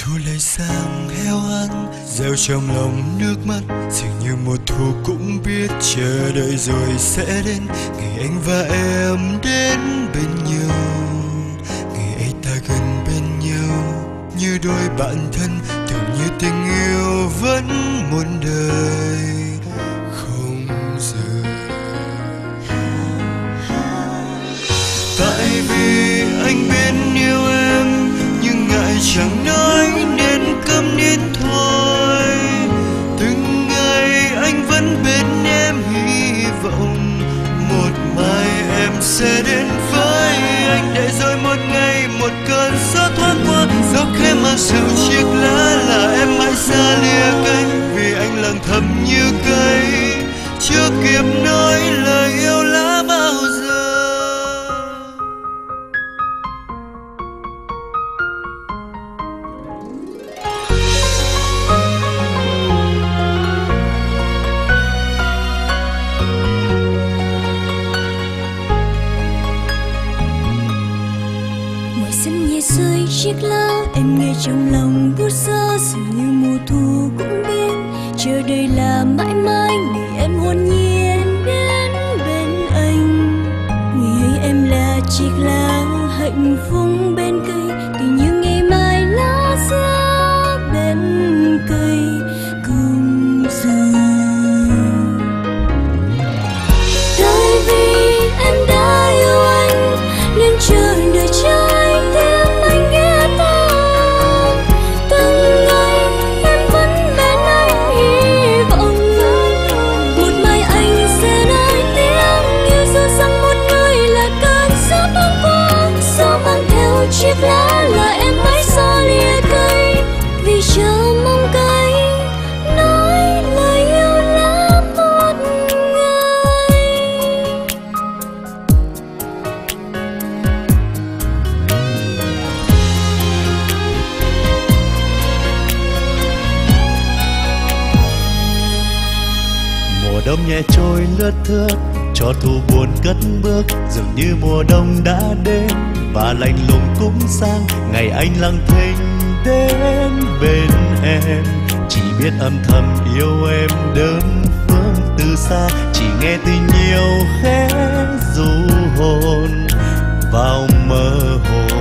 thu lại sang heo hắt, gieo trong lòng nước mắt. Dường như mùa thu cũng biết chờ đợi rồi sẽ đến ngày anh và em đến bên nhau, ngày ấy ta gần bên nhau như đôi bạn thân, tưởng như tình yêu vẫn muôn đời không rời. Tại vì anh biết yêu em nhưng ngại chẳng nói nên câm nín thôi. Từng ngày anh vẫn bên em, hy vọng một mai em sẽ đến với anh. Để rồi một ngày một cơn gió thoáng qua, gió khẽ mang sầu chiếc lá là em mãi xa lìa cánh. Vì anh lặng thầm như cây chưa kịp nói lời yêu lá bao giờ. Rơi chiếc lá em nghe trong lòng buốt giá, dường như mùa thu cũng biết chờ đợi là mãi mãi để em hồn nhiên đến bên anh. Ngày ấy em là chiếc lá hạnh phúc bên cây, tự như ngày mai lá rơi bên cây cùng rơi. Tại vì em đã yêu anh nên chờ đợi trái chiếc lá là em mãi xa lìa cây, vì chờ mong cây nói lời yêu lá một ngày. Mùa đông nhẹ trôi lướt thướt, cho thu buồn cất bước, dường như mùa đông đã đến và lạnh lùng cũng sang. Ngày anh lặng thinh đến bên em, chỉ biết âm thầm yêu em đơn phương từ xa, chỉ nghe tình yêu khẽ ru hồn vào mơ hồ.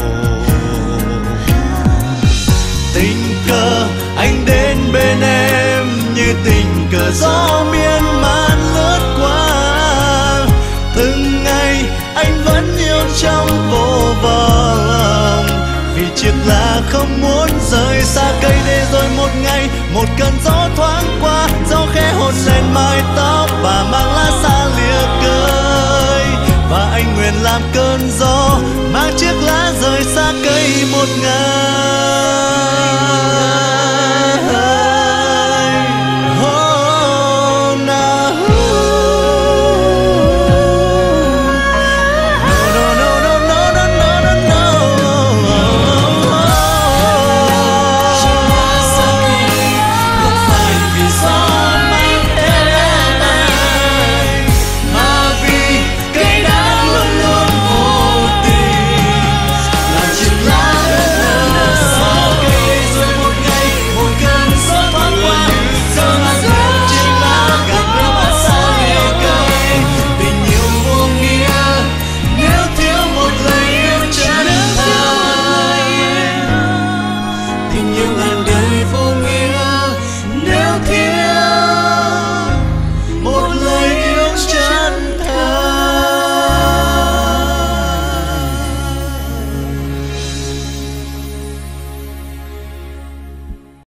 Tình cờ anh đến bên em như tình cờ gió miên man lướt qua. Từng ngày anh vẫn yêu trong vô vọng, vì chiếc lá không muốn rời xa cây. Để rồi một ngày một cơn gió thoáng qua, gió khẽ hôn lên mái tóc và mang lá xa lìa cây. Và anh nguyện làm cơn gió mang chiếc lá rời xa cây một ngày.